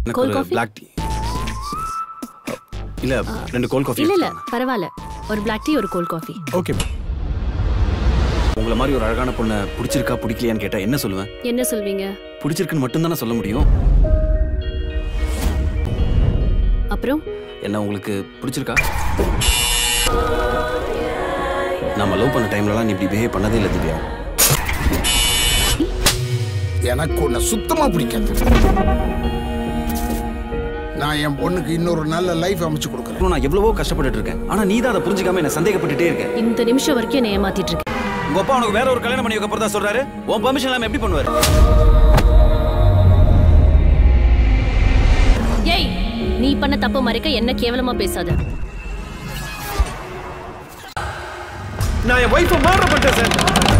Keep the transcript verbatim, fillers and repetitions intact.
cold coffee black tea இல்ல ரெண்டு cold coffee இல்ல இல்ல பரவாயில்லை ஒரு black tea ஒரு கோல்ட் காஃபி ஓகே உங்கள மாதிரி ஒரு அழகான பொண்ண பிடிச்சிருக்கா பிடிக்கலையான்னு கேட்டா என்ன சொல்லுவேன் என்ன சொல்வீங்க பிடிச்சிருக்குன்னு மட்டும் தான சொல்ல முடியும் அப்புறம் என்ன உங்களுக்கு பிடிச்சிருக்கா நாம லவ் பண்ண டைம்லலாம் நீ இப்படி பிஹேவ் பண்ணதே இல்ல திவ்யா எனக்கு உன்னை சுத்தமா பிடிக்காது நான் என் பொண்ணுக்கு இன்னொரு நல்ல லைஃப் அமைச்சு கொடுக்குறேன் நான் எவ்வளவோ கஷ்டப்பட்டுட்டு இருக்கேன் ஆனா நீ தான் அதை புரிஞ்சுக்காம என்ன சந்தேகப்பட்டுட்டே இருக்க இந்த நிமிஷம் வரைக்கும் என்ன ஏமாத்திட்டு இருக்க உங்க அப்பா உனக்கு வேற ஒரு கல்யாணம் பண்ணி வைக்க போறதா சொல்றாரு உன் பெர்மிஷன் இல்லாம எப்படி பண்ணுவாரு ஏய் நீ பண்ண தப்பு மறைக்க என்ன கேவலமா பேசாத நான் என் வைஃபை மர்டர் பண்ணிட்டேன் சார்